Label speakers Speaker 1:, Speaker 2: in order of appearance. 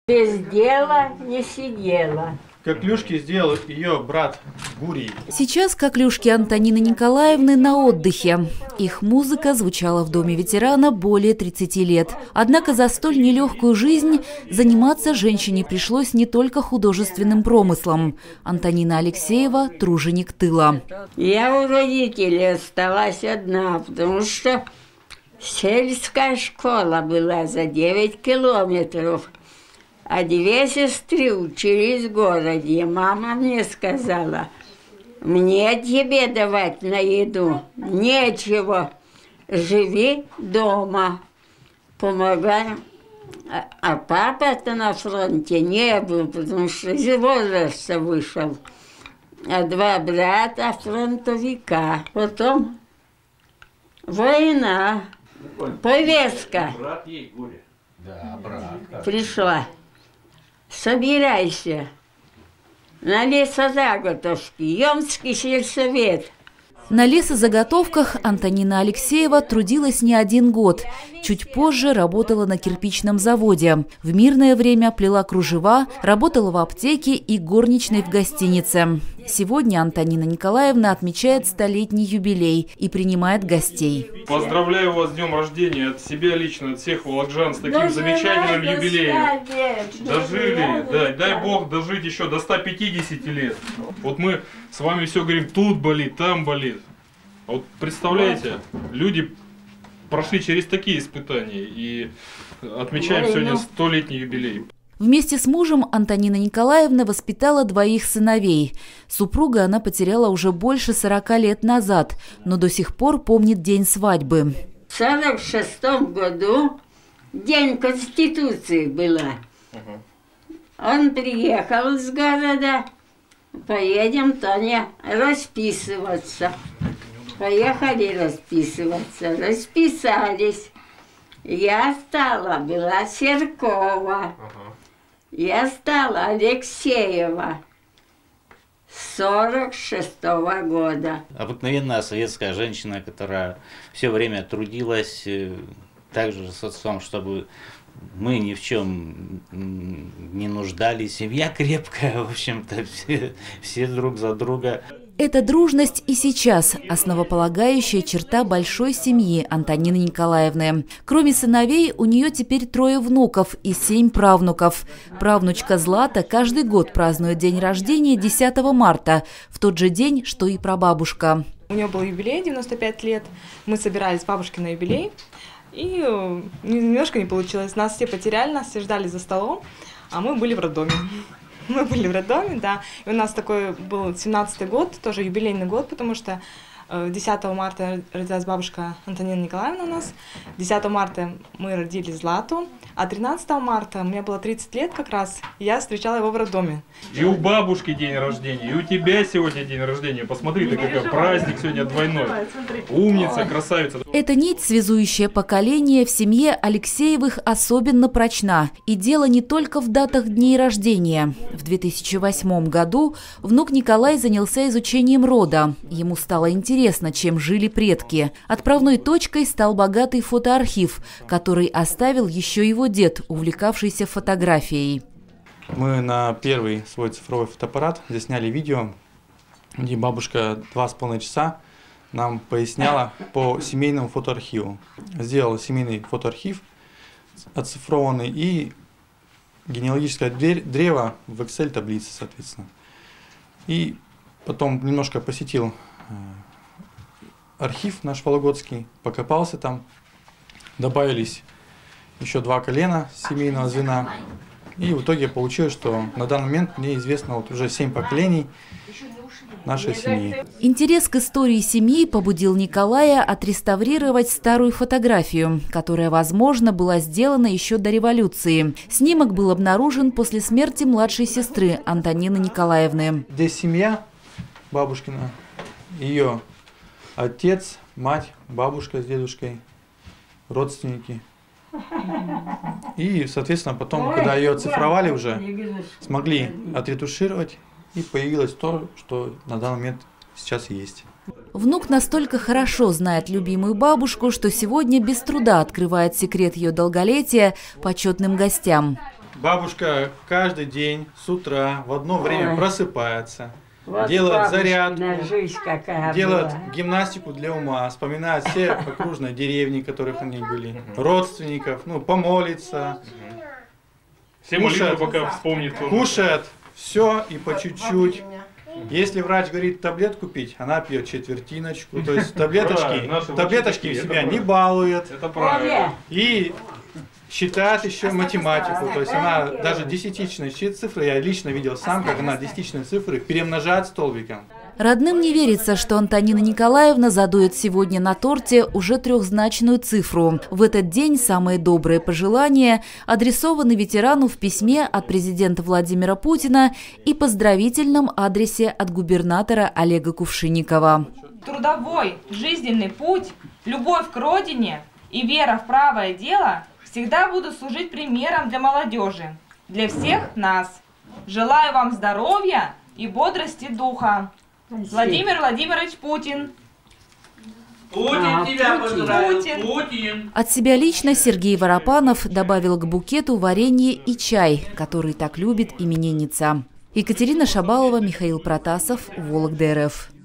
Speaker 1: Без дела не сидела.
Speaker 2: Коклюшки сделал ее брат Гурий.
Speaker 3: Сейчас коклюшки Антонины Николаевны на отдыхе. Их музыка звучала в доме ветерана более 30 лет. Однако за столь нелегкую жизнь заниматься женщине пришлось не только художественным промыслом. Антонина Алексеева – труженик тыла.
Speaker 1: Я у родителей осталась одна, потому что сельская школа была за 9 километров. А 2 сестры учились в городе. Мама мне сказала, мне тебе давать на еду нечего. Живи дома, помогай. А папа-то на фронте не был, потому что из возраста вышел. А 2 брата фронтовика. Потом война, повестка пришла. Собирайся на лесозаготовки, Емский сельсовет.
Speaker 3: На лесозаготовках Антонина Алексеева трудилась не 1 год. Чуть позже работала на кирпичном заводе. В мирное время плела кружева, работала в аптеке и горничной в гостинице. Сегодня Антонина Николаевна отмечает 100-летний юбилей и принимает гостей.
Speaker 2: Поздравляю вас с днем рождения от себя лично, от всех волокжан с таким замечательным юбилеем. Дожили, да, дай Бог дожить еще до 150 лет. Вот мы с вами все говорим, тут болит, там болит. А вот представляете, люди прошли через такие испытания и отмечаем сегодня 100-летний юбилей.
Speaker 3: Вместе с мужем Антонина Николаевна воспитала 2 сыновей. Супруга она потеряла уже больше 40 лет назад, но до сих пор помнит день свадьбы.
Speaker 1: В 1946 году День Конституции была. Он приехал из города, поедем, Тоня, расписываться. Поехали расписываться, расписались. Я стала, была Серкова. Я стала Алексеева. 1946 года.
Speaker 4: Обыкновенная советская женщина, которая все время трудилась также с отцом, чтобы мы ни в чем не нуждались. Семья крепкая, в общем-то, все друг за друга.
Speaker 3: Эта дружность и сейчас основополагающая черта большой семьи Антонины Николаевны. Кроме сыновей, у нее теперь 3 внуков и 7 правнуков. Правнучка Злата каждый год празднует день рождения 10 марта, в тот же день, что и прабабушка.
Speaker 5: У нее был юбилей, 95 лет. Мы собирались с бабушкой на юбилей. И немножко не получилось. Нас все потеряли, нас все ждали за столом, а мы были в роддоме. Мы были в роддоме, да. И у нас такой был 17-й год, тоже юбилейный год, потому что 10 марта родилась бабушка Антонина Николаевна у нас. 10 марта мы родили Злату, а 13 марта мне было 30 лет как раз, и я встречала его в роддоме.
Speaker 2: И у бабушки день рождения, и у тебя сегодня день рождения. Посмотри, ты какой праздник сегодня двойной. Умница, красавица.
Speaker 3: Эта нить, связующая поколение, в семье Алексеевых особенно прочна. И дело не только в датах дней рождения. В 2008 году внук Николай занялся изучением рода. Ему стало интересно, чем жили предки. Отправной точкой стал богатый фотоархив, который оставил еще его дед, увлекавшийся фотографией.
Speaker 6: Мы на первый свой цифровой фотоаппарат засняли видео, где бабушка 2,5 часа нам поясняла по семейному фотоархиву. Сделала семейный фотоархив оцифрованный и генеалогическое древо в Excel-таблице, соответственно. И потом немножко посетил архив наш вологодский, покопался там, добавились еще 2 колена семейного звена. И в итоге получилось, что на данный момент мне известно вот уже 7 поколений нашей семьи.
Speaker 3: Интерес к истории семьи побудил Николая отреставрировать старую фотографию, которая, возможно, была сделана еще до революции. Снимок был обнаружен после смерти младшей сестры Антонины Николаевны.
Speaker 6: Здесь семья бабушкина, ее отец, мать, бабушка с дедушкой, родственники. И, соответственно, потом, когда ее оцифровали уже, смогли отретушировать, и появилось то, что на данный момент сейчас есть.
Speaker 3: Внук настолько хорошо знает любимую бабушку, что сегодня без труда открывает секрет ее долголетия почетным гостям.
Speaker 6: Бабушка каждый день с утра в одно время просыпается,
Speaker 1: Вот
Speaker 6: делает зарядку,
Speaker 1: жизнь какая
Speaker 6: делает
Speaker 1: была.
Speaker 6: гимнастику для ума, вспоминает все окружные деревни, которых они были, родственников, ну, помолится,
Speaker 2: Все молитвы
Speaker 6: кушает.
Speaker 2: пока вспомнит.
Speaker 6: кушает все и по чуть-чуть. Если врач говорит таблетку пить, она пьет четвертиночку, то есть
Speaker 2: Правильно, наши
Speaker 6: таблеточки
Speaker 2: врачи
Speaker 6: себя
Speaker 2: такие,
Speaker 6: не балует.
Speaker 2: Это правильно.
Speaker 6: И считает еще математику, то есть она даже десятичные цифры, я лично видел сам, как она десятичные цифры перемножает столбиком.
Speaker 3: Родным не верится, что Антонина Николаевна задует сегодня на торте уже трехзначную цифру. В этот день самые добрые пожелания адресованы ветерану в письме от президента Владимира Путина и поздравительном адресе от губернатора Олега Кувшинникова.
Speaker 7: Трудовой, жизненный путь, любовь к родине и вера в правое дело всегда будут служить примером для молодежи, для всех нас. Желаю вам здоровья и бодрости духа. Владимир Владимирович Путин.
Speaker 1: Путин
Speaker 7: тебя поздравил, Путин.
Speaker 3: От себя лично Сергей Воропанов добавил к букету варенье и чай, который так любит именинница. Екатерина Шабалова, Михаил Протасов, Вологда РФ.